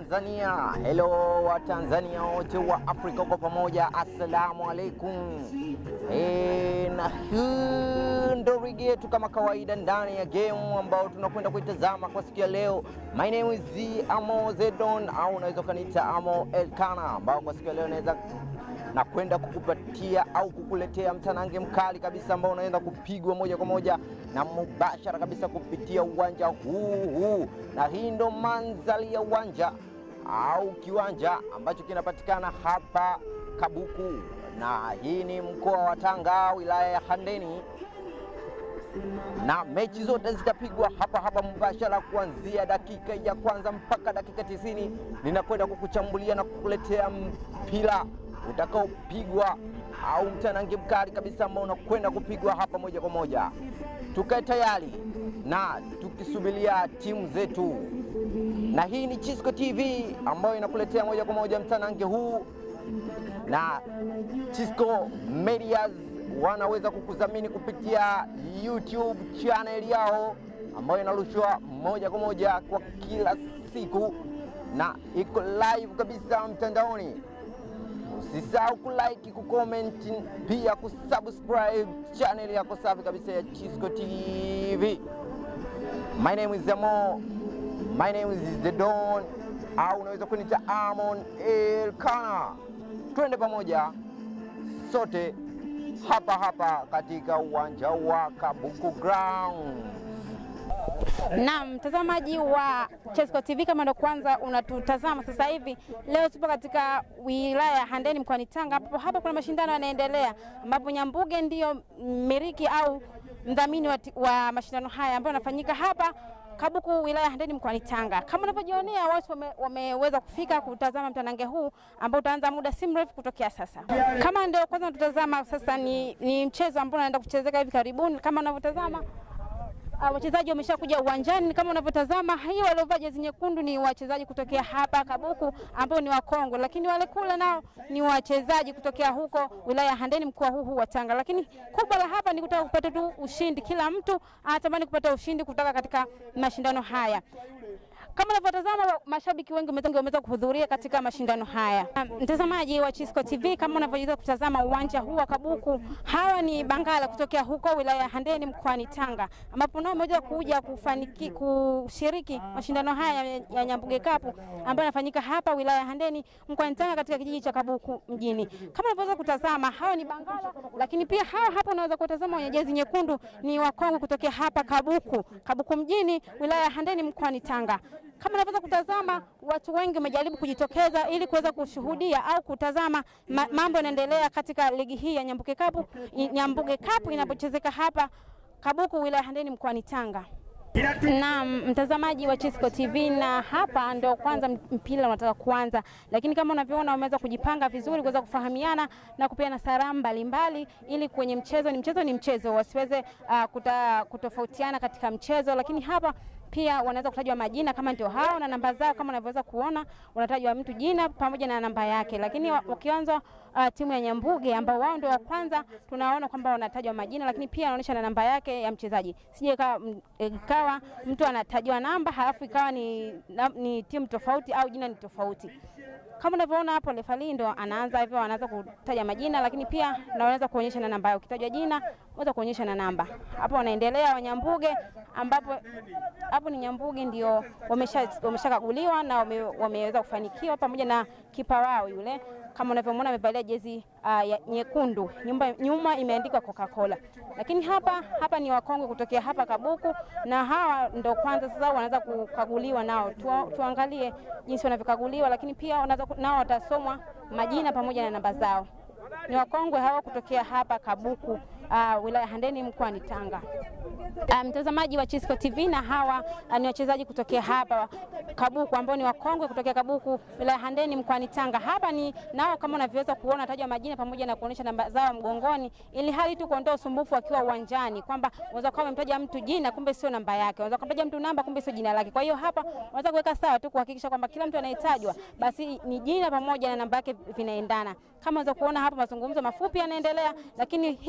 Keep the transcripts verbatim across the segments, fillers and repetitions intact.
Tanzania. Hello wa Tanzania wote wa Afrika kwa pamoja. Assalamu alaikum. Eh, na hii ndo ligi yetu kama kawaida ndani ya game ambao tunakwenda kuitazama kwa siku ya leo. My name is Z Amo Zedon, au unaweza kuniita Amo Elkana, ambao kwa siku ya leo naweza na kwenda kukupatia au kukuletea mtanange mkali kabisa ambao unaenda kupigwa moja kwa moja na mubashara kabisa kupitia uwanja huu huu. Na hii ndo mandhari ya uwanja au kiwanja ambacho kinapatikana hapa Kabuku, na hii ni mkoa wa Tanga, wilaya ya Handeni, na mechi zote zitapigwa hapa hapa mubashara kuanzia dakika ya kwanza mpaka dakika tisini. Ninakwenda kukuchambulia na kukuletea mpira utakaopigwa au mtanange mkali kabisa ambao unakwenda kupigwa hapa moja kwa moja. Tukae tayari na tukisubiria timu zetu. Na hii ni Chisco T V ambayo inakuletea moja kwa moja mtanange huu, na Chisco Medias wanaweza kukudhamini kupitia YouTube channel yao ambayo inarushwa moja kwa moja kwa kila siku na iko live kabisa mtandaoni. Usisahau kulike, kucomment, pia kusubscribe channel yako safi kabisa ya Chisco T V. My name is Amo, my name is The Don, au unaweza kuniita Amon Elkana. Twende pamoja sote hapa hapa katika uwanja wa Kabuku Ground. Naam, mtazamaji wa Chisco T V, kama ndo kwanza unatutazama sasa hivi, leo tupo katika wilaya ya Handeni mkoani Tanga, ambapo hapa kuna mashindano yanaendelea, ambapo Nyambuge ndio miliki au mdhamini wa, wa mashindano haya ambayo yanafanyika hapa Kabuku, wilaya ya Handeni mkoani Tanga. Kama unavyojionea, watu wame, wameweza kufika kutazama mtanange huu ambao utaanza muda si mrefu kutokea sasa. Kama ndio kwanza unatutazama sasa, ni, ni mchezo ambao unaenda kuchezeka hivi karibuni. Kama unavyotazama, Uh, wachezaji wameshakuja uwanjani. Kama unavyotazama, hiyo waliovaa jezi nyekundu ni wachezaji kutokea hapa Kabuku ambao ni wa Kongo, lakini wale kule nao ni wachezaji kutokea huko wilaya ya Handeni mkoa huu wa Tanga. Lakini kubwa la hapa ni kutaka kupata tu ushindi. Kila mtu anatamani kupata ushindi kutoka katika mashindano haya. Kama unavyotazama, mashabiki wengi wameweza kuhudhuria katika mashindano haya. Mtazamaji wa Chisco T V, kama unavyoweza kutazama uwanja huu wa Kabuku, hawa ni Bangala kutokea huko wilaya ya Handeni mkoani Tanga, ambapo nao wameweza kuja kufaniki kushiriki mashindano haya ya Nyambuge Cup ambayo yanafanyika hapa wilaya ya Handeni mkoani Tanga katika kijiji cha Kabuku mjini. Kama unavyoweza kutazama, hawa ni Bangala, lakini pia hawa hapa unaweza kutazama wenye jezi nyekundu ni wa Kongo kutokea hapa Kabuku, Kabuku mjini, wilaya ya Handeni mkoani Tanga. Kama unaweza kutazama, watu wengi wamejaribu kujitokeza ili kuweza kushuhudia au kutazama ma mambo yanaendelea katika ligi hii ya Nyambuge Cup, Nyambuge Cup inapochezeka hapa Kabuku, wilaya ya Handeni mkoani Tanga. Na mtazamaji wa Chisco T V, na hapa ndio kwanza mpira unataka kuanza, lakini kama unavyoona wameweza kujipanga vizuri kuweza kufahamiana na kupeana salamu mbalimbali, ili kwenye mchezo ni mchezo ni mchezo wasiweze uh, kuta, kutofautiana katika mchezo. Lakini hapa pia wanaweza kutajwa majina kama ndio hao na namba zao. Kama unavyoweza kuona wanatajwa mtu jina pamoja na namba yake. Lakini wakianza uh, timu ya Nyambuge ambao wao ndio wa kwanza, tunaona kwamba wanatajwa majina, lakini pia anaonyesha na namba yake ya mchezaji. Sije ikawa mtu anatajwa namba halafu ikawa ni, na, ni timu tofauti au jina ni tofauti. Kama unavyoona hapo, refali ndo anaanza hivyo, anaanza kutaja majina, lakini pia unaweza kuonyesha na namba. Ukitajwa jina unaweza kuonyesha na namba. Hapo wanaendelea wa Nyambuge, ambapo hapo ni Nyambuge ndio wamesha wameshakaguliwa na wame, wameweza kufanikiwa pamoja na kipa wao yule. Kama unavyomuona amevalia jezi uh, nyekundu, nyuma nyuma imeandikwa Coca-Cola. Lakini hapa hapa ni Wakongo kutokea hapa Kabuku, na hawa ndo kwanza sasa wanaanza kukaguliwa nao. Tu, tuangalie jinsi wanavyokaguliwa, lakini pia wanaanza nao watasomwa majina pamoja na namba zao. Ni Wakongwe hawa kutokea hapa Kabuku, uh, wilaya Handeni mkoani Tanga. Mtazamaji um, wa Chisco T V, na hawa uh, ni wachezaji kutokea hapa Kabuku ambao ni Wakongwe kutokea Kabuku, wilaya Handeni mkoani Tanga. Hapa ni nao kama unavyoweza kuona tajwa majina pamoja na kuonyesha namba zao mgongoni, ili hali tu kuondoa usumbufu wakiwa uwanjani, kwamba unaweza kama umemtaja mtu jina kumbe sio namba yake, unaweza kumtaja mtu namba kumbe sio jina lake. Kwa hiyo hapa unaweza kuweka sawa tu kuhakikisha kwamba kila mtu anayetajwa basi ni jina pamoja na namba yake vinaendana. Kama unaweza kuona hapa mazungumzo mafupi yanaendelea, lakini hivi punde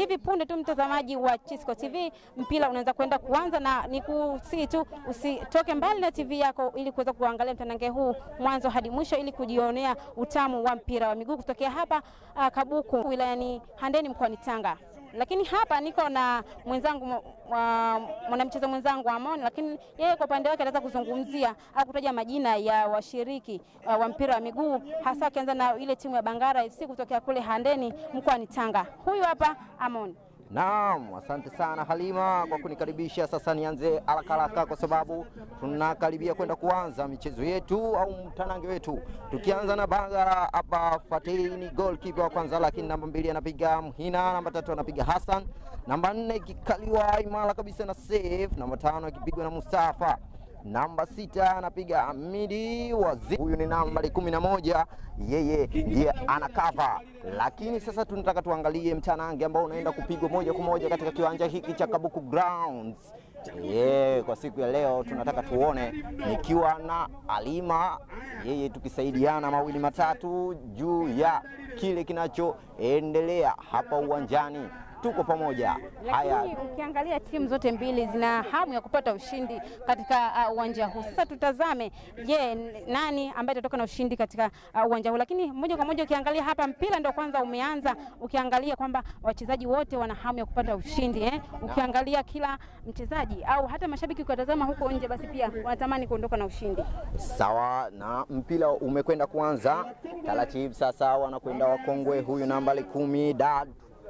nikwambie tu mtazamaji wa Chisco T V, mpira unaanza kwenda kuanza, na nikusi tu usitoke mbali na T V yako ili kuweza kuangalia mtanange huu mwanzo hadi mwisho ili kujionea utamu wa mpira wa miguu kutokea hapa uh, Kabuku wilayani Handeni mkoani Tanga. Lakini hapa niko na mwenzangu mwanamchezo mwenzangu Amon, lakini yeye kwa upande wake anaweza kuzungumzia au kutaja majina ya washiriki uh, wa mpira wa miguu, hasa akianza na ile timu ya Bangara F C kutokea kule Handeni mkoani Tanga. Huyu hapa Amon. Naam, asante sana Halima kwa kunikaribisha. Sasa nianze haraka haraka kwa sababu tunakaribia kwenda kuanza michezo yetu au mtanange wetu. Tukianza na Bangara hapa, Fatini goalkeeper wa kwanza, lakini namba mbili anapiga Mhina, namba tatu anapiga Hassan, namba nne ikikaliwa imara kabisa na Safe, namba tano ikipigwa na Mustafa, namba sita anapiga Hamidi Waziri. Huyu ni namba kumi na moja, yeye ndiye anakava. Lakini sasa tunataka tuangalie mtanange ambao unaenda kupigwa moja kwa moja katika kiwanja hiki cha Kabuku Grounds. Yeah, kwa siku ya leo tunataka tuone nikiwa na Halima, yeye tukisaidiana mawili matatu juu ya kile kinachoendelea hapa uwanjani. Tuko pamoja. Haya, ukiangalia timu zote mbili zina hamu ya kupata ushindi katika uwanja uh, huu. Sasa tutazame, je, nani ambaye atatoka na ushindi katika uwanja uh, huu. Lakini moja kwa moja ukiangalia hapa mpira ndio kwanza umeanza, ukiangalia kwamba wachezaji wote wana hamu ya kupata ushindi eh. Ukiangalia kila mchezaji au hata mashabiki ukitazama huko nje, basi pia wanatamani kuondoka na ushindi. Sawa, na mpira umekwenda kuanza taratibu. Sasa wanakwenda wakongwe. Huyu namba kumi Dad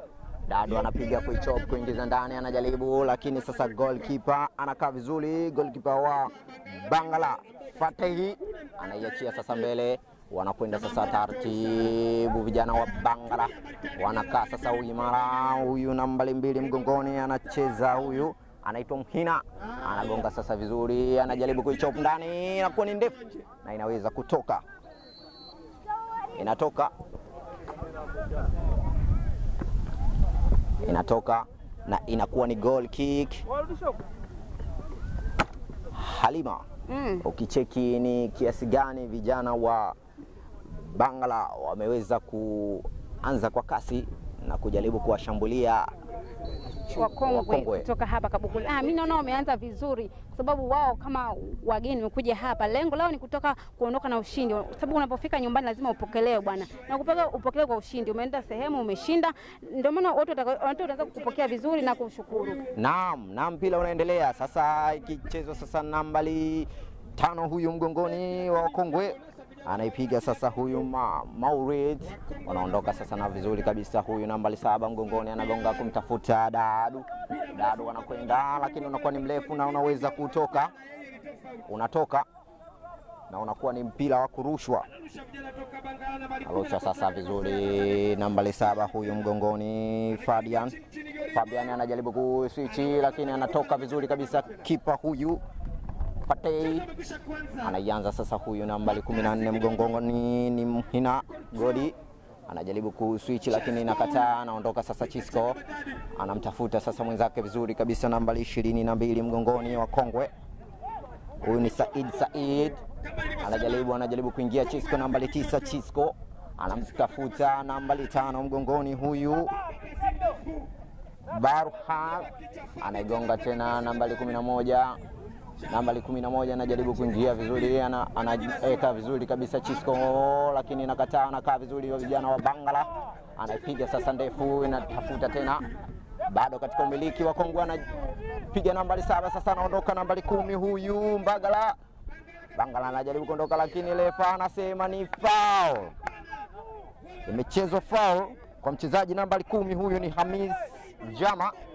Dado anapiga kwa chop kuingiza ndani, anajaribu, lakini sasa goalkeeper anakaa vizuri. Goalkeeper wa Bangala Fatahi anaiachia sasa mbele, wanakwenda sasa taratibu. Vijana wa Bangala wanakaa sasa uimara. Huyu namba mbili mgongoni anacheza, huyu anaitwa Mhina, anagonga sasa vizuri, anajaribu kuichop ndani, inakuwa ni ndefu na inaweza kutoka, inatoka inatoka na inakuwa ni goal kick. Halima, mm. ukicheki ni kiasi gani vijana wa Bangala wameweza kuanza kwa kasi na kujaribu kuwashambulia wakongwe, wakongwe kutoka hapa Kabuku. Ah, mimi naona wameanza vizuri kwa sababu wao kama wageni wamekuja hapa, lengo lao ni kutoka kuondoka na ushindi, kwa sababu unapofika nyumbani lazima upokelewe bwana, na kupokea upokelewe kwa ushindi. Umeenda sehemu umeshinda, ndio maana watu wataanza kukupokea vizuri na kushukuru. Naam, na mpira unaendelea sasa, ikichezwa sasa nambari tano, huyu mgongoni wa wakongwe anaipiga sasa, huyu ma, Maurid wanaondoka sasa na vizuri kabisa. Huyu nambari saba mgongoni anagonga kumtafuta Dadu. Dadu wanakwenda, lakini unakuwa ni mrefu na unaweza kutoka, unatoka na unakuwa ni mpira wa kurushwa. Alosha sasa vizuri nambari saba, huyu mgongoni Fabian. Fabian anajaribu kuswitch, lakini anatoka vizuri kabisa. Kipa huyu Fatei anaianza sasa, huyu nambari kumi na nne mgongoni ni Mhina Godi, anajaribu kuswitch lakini inakataa, anaondoka sasa. Chisco anamtafuta sasa mwenzake vizuri kabisa, nambari ishirini na mbili mgongoni wa kongwe, huyu ni Said. Said anajaribu anajaribu kuingia Chisco, nambari tisa Chisco anamtafuta nambari tano mgongoni, huyu Barha anaigonga tena nambari kumi na moja. Nambari kumi na moja anajaribu kuingia vizuri, anaweka vizuri kabisa Chisco, lakini inakataa, anakaa vizuri wa vijana wa Bangala, anapiga sasa ndefu, inatafuta tena, bado katika umiliki wa Kongwe, anapiga nambari saba sasa, anaondoka nambari kumi huyu Mbagala. Bangala anajaribu kuondoka, lakini refa anasema ni foul. Imechezwa foul kwa mchezaji nambari kumi, huyu ni Hamis Jama.